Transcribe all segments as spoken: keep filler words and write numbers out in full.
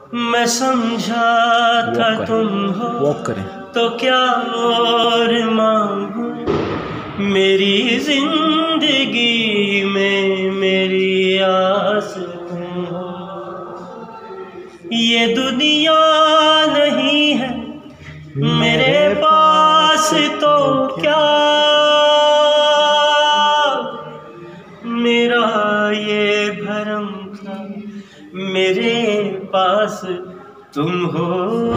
मैं समझा था तुम हो वॉक करें तो क्या और मांगू, मेरी जिंदगी में मेरी आस तुम हो। ये दुनिया नहीं है मेरे पास तो क्या, मेरा ये भरम था मेरे पास तुम हो।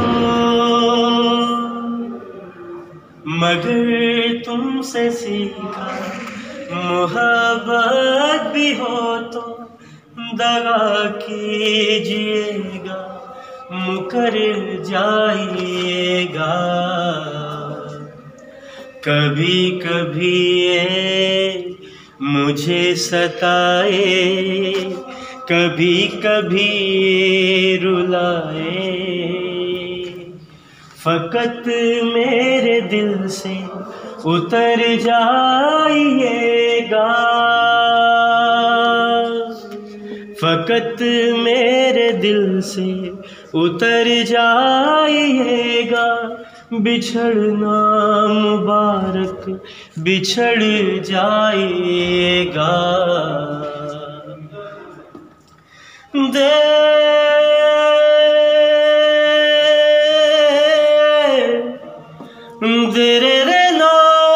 मगर तुमसे सीखा मोहब्बत भी हो तो दगा कीजिएगा, मुकर जाइएगा। कभी कभी ये मुझे सताए, कभी कभी ये रुलाए, फकत मेरे दिल से उतर जाइएगा, फकत मेरे दिल से उतर जाइएगा। बिछड़ना मुबारक बिछड़ जाइएगा। दे दे रे रे ना,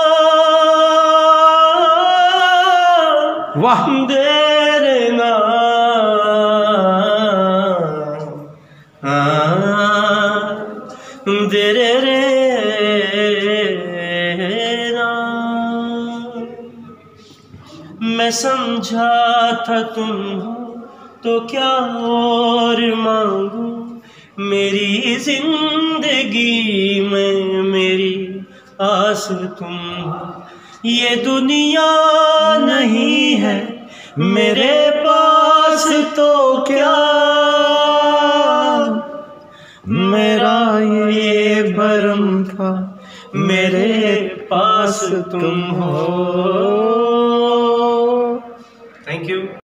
वाह दे रे ना, दे रे रे ना। मैं समझा था तुम हो तो क्या और मांगू, मेरी जिंदगी में मेरी आस तुम हो। ये दुनिया नहीं है मेरे पास तो क्या, मेरा ये भरम था मेरे पास तुम हो। Thank you.